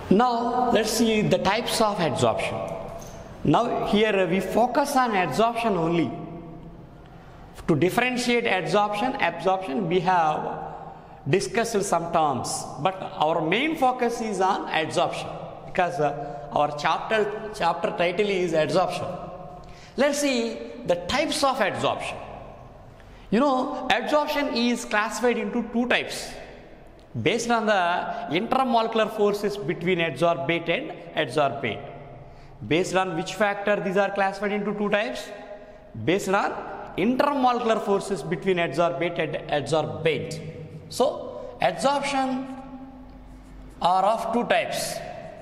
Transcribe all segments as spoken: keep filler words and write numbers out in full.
Now let's see the types of adsorption. Now here we focus on adsorption only. To differentiate adsorption, absorption, we have discussed some terms, but our main focus is on adsorption because uh, our chapter chapter title is adsorption. Let's see the types of adsorption. You know, adsorption is classified into two types based on the intermolecular forces between adsorbate and adsorbate. Based on which factor these are classified into two types? Based on intermolecular forces between adsorbate and adsorbate. So, adsorption are of two types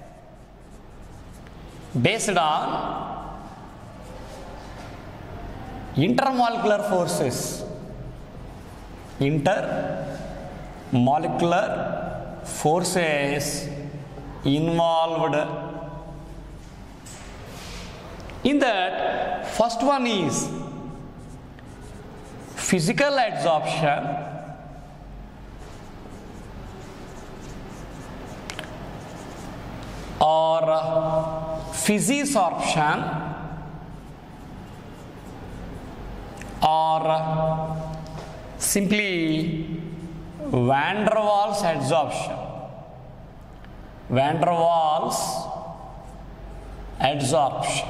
based on intermolecular forces. Intermolecular forces involved in that. First one is physical adsorption or physisorption or simply van der Waals adsorption. Van der Waals adsorption.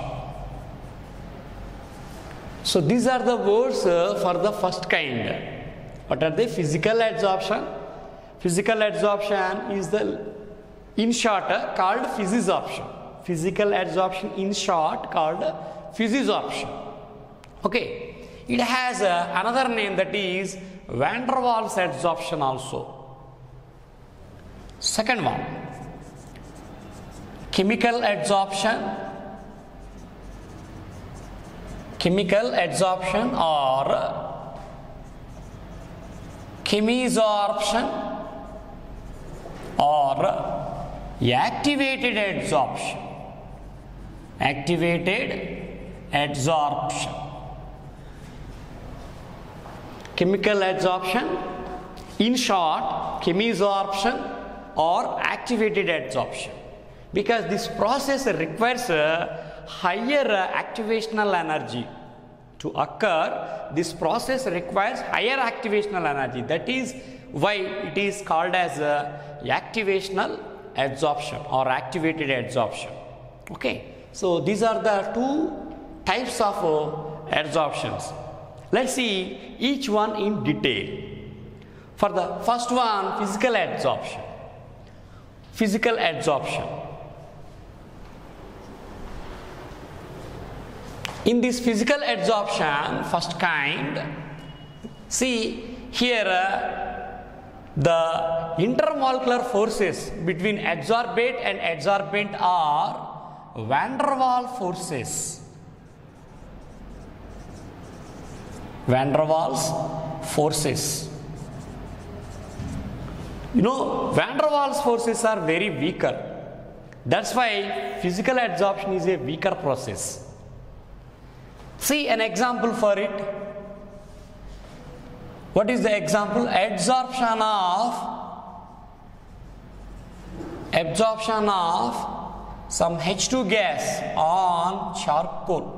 So these are the words uh, for the first kind. What are they? Physical adsorption. Physical adsorption is the, in short, uh, called physisorption. Physical adsorption in short called physisorption. Okay. It has uh, another name, that is van der Waals adsorption also. Second one, chemical adsorption. Chemical adsorption or chemisorption or activated adsorption. Activated adsorption. Chemical adsorption, in short, chemisorption or activated adsorption, because this process requires a higher activational energy. To occur, this process requires higher activational energy. That is why it is called as a activational adsorption or activated adsorption. Okay, so these are the two types of uh, adsorptions. Let's see each one in detail. For the first one, physical adsorption. Physical adsorption. In this physical adsorption, first kind, see here uh, the intermolecular forces between adsorbate and adsorbent are van der Waals forces. Van der Waals forces. You know, van der Waals forces are very weaker. That's why physical adsorption is a weaker process. See an example for it. What is the example? Adsorption of absorption of some H two gas on charcoal.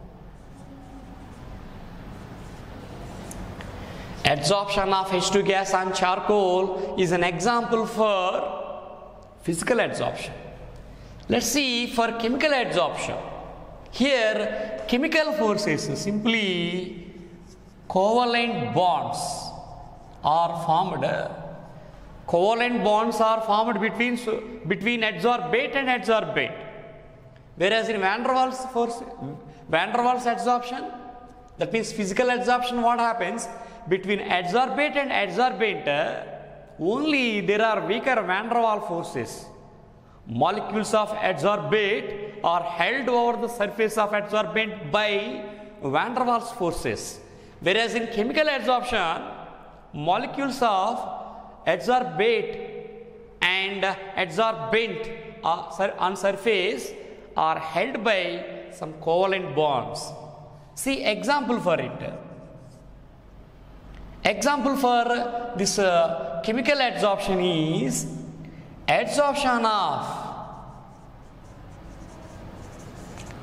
Adsorption of H two gas on charcoal is an example for physical adsorption. Let's see for chemical adsorption. Here, chemical forces, simply covalent bonds are formed. Covalent bonds are formed between, between adsorbate and adsorbate. Whereas in van der Waals force, van der Waals adsorption, that means physical adsorption, what happens? Between adsorbate and adsorbent, only there are weaker van der Waals forces. Molecules of adsorbate are held over the surface of adsorbent by van der Waals forces. Whereas in chemical adsorption, molecules of adsorbate and adsorbent are, on surface are held by some covalent bonds. See example for it. Example for this uh, chemical adsorption is adsorption of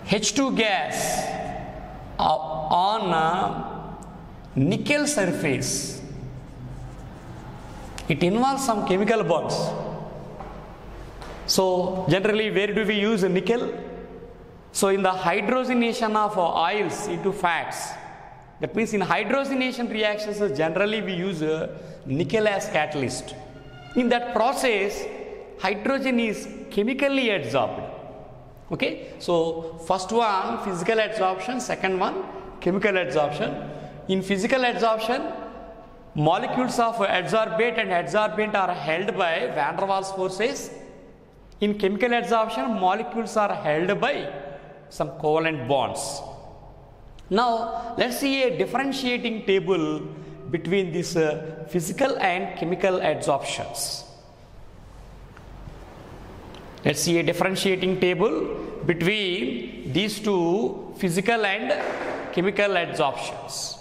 H two gas on a nickel surface. It involves some chemical bonds. So generally, where do we use nickel? So in the hydrogenation of oils into fats, that means in hydrogenation reactions generally we use nickel as catalyst. In that process, hydrogen is chemically adsorbed. Okay, so first one physical adsorption, second one chemical adsorption. In physical adsorption, molecules of adsorbate and adsorbent are held by van der Waals forces. In chemical adsorption, molecules are held by some covalent bonds. Now let's see a differentiating table between these uh, physical and chemical adsorptions. Let's see a differentiating table between these two physical and chemical adsorptions.